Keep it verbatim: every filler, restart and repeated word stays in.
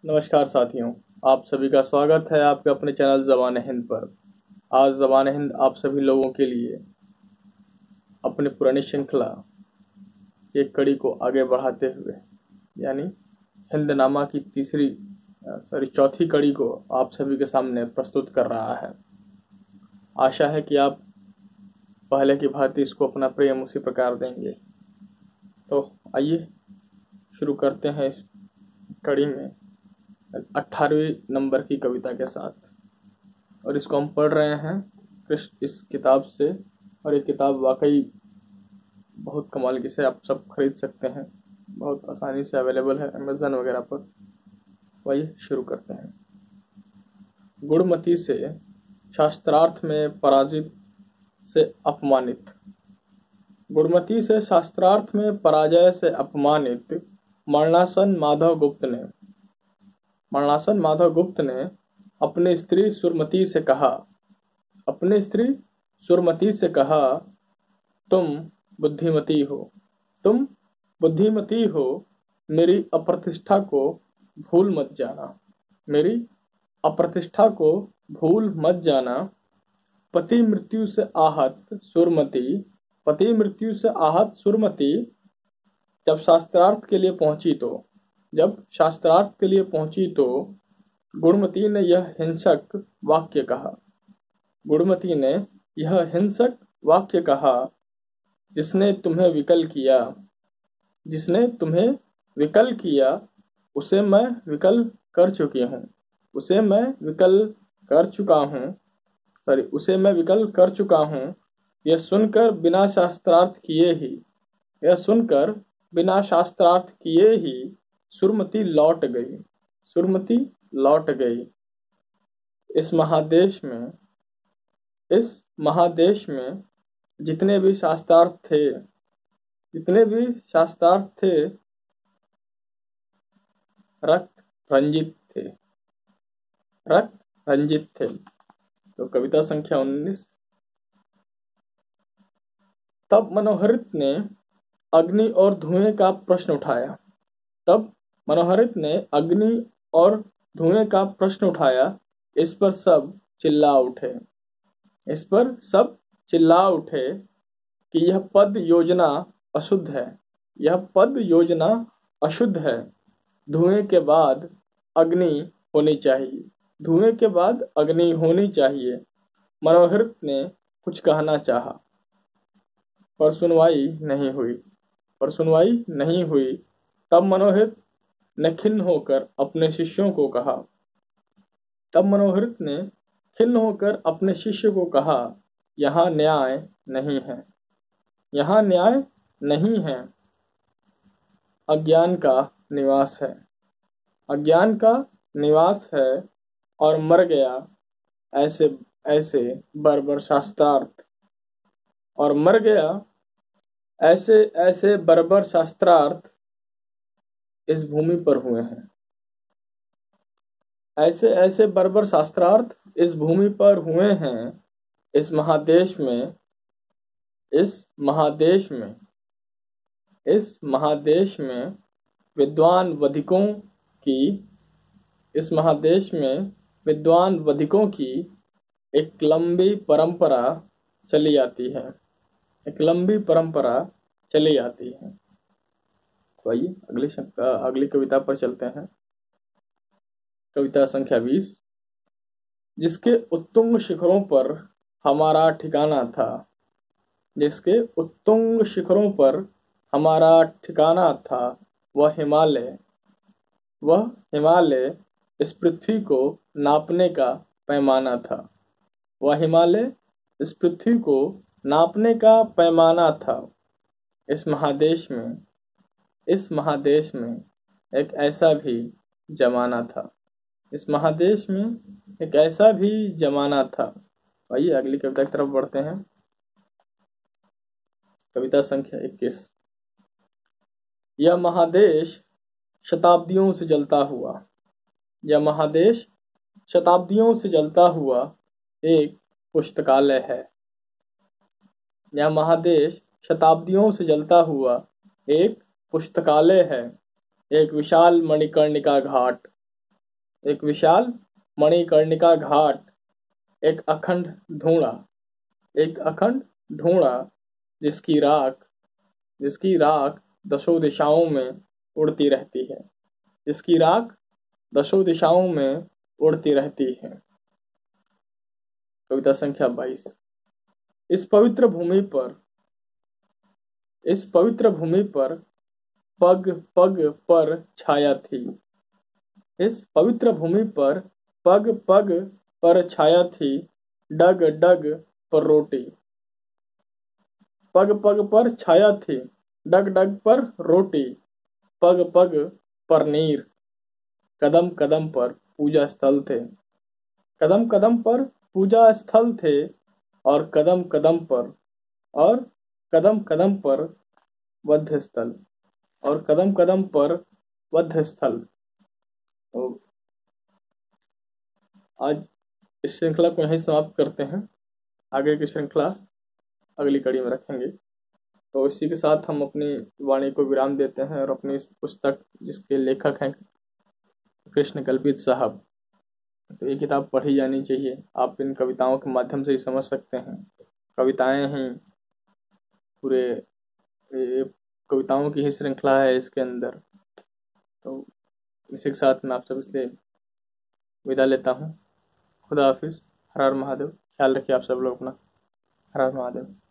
नमस्कार साथियों, आप सभी का स्वागत है आपके अपने चैनल ज़बान हिंद पर। आज ज़बान हिंद आप सभी लोगों के लिए अपनी पुरानी श्रृंखला की कड़ी को आगे बढ़ाते हुए यानी हिंदनामा की तीसरी सॉरी चौथी कड़ी को आप सभी के सामने प्रस्तुत कर रहा है। आशा है कि आप पहले की भांति इसको अपना प्रेम उसी प्रकार देंगे। तो आइए शुरू करते हैं इस कड़ी में अट्ठारहवीं नंबर की कविता के साथ। और इसको हम पढ़ रहे हैं कृष्ण इस किताब से। और ये किताब वाकई बहुत कमाल की, से आप सब खरीद सकते हैं, बहुत आसानी से अवेलेबल है अमेज़न वगैरह पर। वही शुरू करते हैं। गुणमती से शास्त्रार्थ में पराजित से अपमानित। गुणमती से शास्त्रार्थ में पराजय से अपमानित मरणासन माधव गुप्त ने मरणासन माधव गुप्त ने अपनी स्त्री सुरमती से कहा अपनी स्त्री सुरमती से कहा तुम बुद्धिमती हो तुम बुद्धिमती हो मेरी अप्रतिष्ठा को भूल मत जाना मेरी अप्रतिष्ठा को भूल मत जाना पति मृत्यु से आहत सुरमती पति मृत्यु से आहत सुरमती जब शास्त्रार्थ के लिए पहुंची तो जब शास्त्रार्थ के लिए पहुंची तो गुणमती ने यह हिंसक वाक्य कहा गुणमती ने यह हिंसक वाक्य कहा जिसने तुम्हें विकल किया जिसने तुम्हें विकल किया उसे मैं विकल कर चुकी हूँ उसे मैं विकल कर चुका हूँ सॉरी उसे मैं विकल कर चुका हूँ यह सुनकर बिना शास्त्रार्थ किए ही यह सुनकर बिना शास्त्रार्थ किए ही सुरमती लौट गई सुरमती लौट गई इस महादेश में इस महादेश में जितने भी शास्त्रार्थ थे जितने भी शास्त्रार्थ थे रक्त रंजित थे रक्त रंजित थे। तो कविता संख्या उन्नीस। तब मनोहरित ने अग्नि और धुएं का प्रश्न उठाया तब मनोहरित ने अग्नि और धुएं का प्रश्न उठाया इस पर सब चिल्ला उठे इस पर सब चिल्ला उठे कि यह पद योजना अशुद्ध है यह पद योजना अशुद्ध है धुएं के बाद अग्नि होनी चाहिए धुएं के बाद अग्नि होनी चाहिए। मनोहरित ने कुछ कहना चाहा पर सुनवाई नहीं हुई पर सुनवाई नहीं हुई तब मनोहरित ने खिन्न होकर अपने शिष्यों को कहा तब मनोहरित ने खिन्न होकर अपने शिष्य को कहा यहाँ न्याय नहीं है यहाँ न्याय नहीं है अज्ञान का निवास है अज्ञान का निवास है और मर गया ऐसे ऐसे बर्बर शास्त्रार्थ और मर गया ऐसे ऐसे बर्बर शास्त्रार्थ इस भूमि पर हुए हैं ऐसे ऐसे बर्बर शास्त्रार्थ इस भूमि पर हुए हैं इस महादेश में इस महादेश में इस महादेश में विद्वान वधिकों की इस महादेश में विद्वान वधिकों की एक लंबी परंपरा चली आती है एक लंबी परंपरा चली आती है। तो आइए अगली अगली कविता पर चलते हैं। कविता संख्या बीस। जिसके उत्तुंग शिखरों पर हमारा ठिकाना था जिसके उत्तुंग शिखरों पर हमारा ठिकाना था वह हिमालय वह हिमालय इस पृथ्वी को नापने का पैमाना था वह हिमालय इस पृथ्वी को नापने का पैमाना था। इस महादेश में इस महादेश में एक ऐसा भी जमाना था इस महादेश में एक ऐसा भी जमाना था। आइए अगली कविता की तरफ बढ़ते हैं। कविता संख्या इक्कीस। यह महादेश शताब्दियों से जलता हुआ यह महादेश शताब्दियों से जलता हुआ एक पुस्तकालय है यह महादेश शताब्दियों से जलता हुआ एक पुस्तकालय है एक विशाल मणिकर्णिका घाट एक विशाल मणिकर्णिका घाट, एक अखंड धूणा, एक अखंड धूणा जिसकी राख जिसकी राख दसों दिशाओं में उड़ती रहती है, जिसकी राख दसों दिशाओं में उड़ती रहती है। कविता संख्या बाईस। इस पवित्र भूमि पर इस पवित्र भूमि पर पग पग पर छाया थी। इस पवित्र भूमि पर पग पग पर छाया थी, डग डग पर रोटी। पग पग पर छाया थी, डग डग पर रोटी, पग पग पर नीर। कदम कदम पर पूजा स्थल थे, कदम कदम पर पूजा स्थल थे, और कदम कदम पर और कदम कदम पर वध स्थल और कदम कदम पर वध स्थल। तो आज इस श्रृंखला को यहीं समाप्त करते हैं। आगे की श्रृंखला अगली कड़ी में रखेंगे। तो इसी के साथ हम अपनी वाणी को विराम देते हैं और अपनी इस पुस्तक, जिसके लेखक हैं कृष्ण कल्पित साहब, तो ये किताब पढ़ी जानी चाहिए। आप इन कविताओं के माध्यम से ही समझ सकते हैं। कविताएं हैं पूरे, ये कविताओं की ही श्रृंखला है इसके अंदर। तो इसी के साथ मैं आप सभी से विदा लेता हूँ। खुदा हाफिज। हर हर महादेव। ख्याल रखिए आप सब लोग अपना। हर हर महादेव।